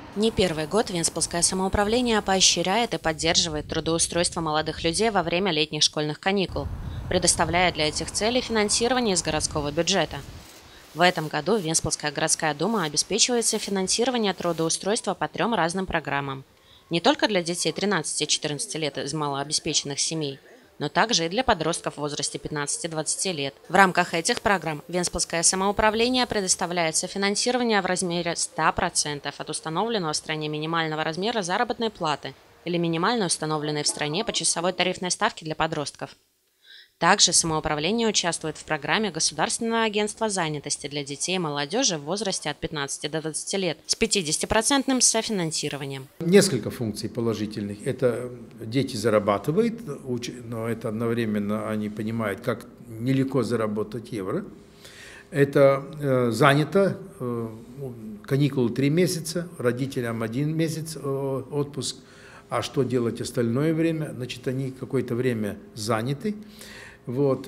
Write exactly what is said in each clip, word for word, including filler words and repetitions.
Не первый год Венспилское самоуправление поощряет и поддерживает трудоустройство молодых людей во время летних школьных каникул, предоставляя для этих целей финансирование из городского бюджета. В этом году Венспилская городская дума обеспечивается финансирование трудоустройства по трем разным программам. Не только для детей тринадцати-четырнадцати лет из малообеспеченных семей, но также и для подростков в возрасте пятнадцати-двадцати лет. В рамках этих программ Венспилское самоуправление предоставляется финансирование в размере ста процентов от установленного в стране минимального размера заработной платы или минимально установленной в стране почасовой тарифной ставки для подростков. Также самоуправление участвует в программе Государственного агентства занятости для детей и молодежи в возрасте от пятнадцати до двадцати лет с пятидесятипроцентным софинансированием. Несколько функций положительных. Это дети зарабатывают, но это одновременно они понимают, как нелегко заработать евро. Это э, занято, э, каникулы три месяца, родителям один месяц э, отпуск. А что делать остальное время? Значит, они какое-то время заняты. Вот,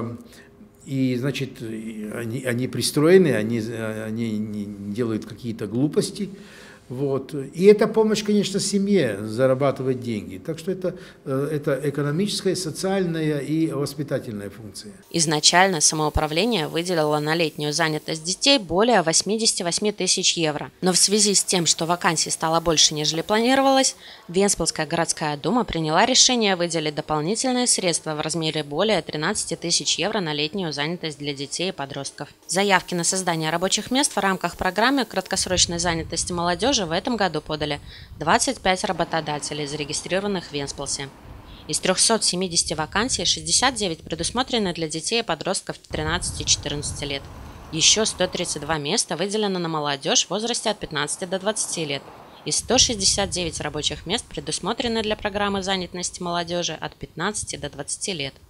и, значит, они, они пристроены, они, они не делают какие-то глупости. Вот. И это помощь, конечно, семье зарабатывать деньги. Так что это, это экономическая, социальная и воспитательная функция. Изначально самоуправление выделило на летнюю занятость детей более восьмидесяти восьми тысяч евро. Но в связи с тем, что вакансий стало больше, нежели планировалось, Венспилская городская дума приняла решение выделить дополнительные средства в размере более тринадцати тысяч евро на летнюю занятость для детей и подростков. Заявки на создание рабочих мест в рамках программы краткосрочной занятости молодежи в этом году подали двадцать пять работодателей, зарегистрированных в Венспилсе. Из трёхсот семидесяти вакансий шестьдесят девять предусмотрены для детей и подростков тринадцати-четырнадцати лет. Еще сто тридцать два места выделено на молодежь в возрасте от пятнадцати до двадцати лет. И сто шестьдесят девять рабочих мест предусмотрены для программы занятости молодежи от пятнадцати до двадцати лет.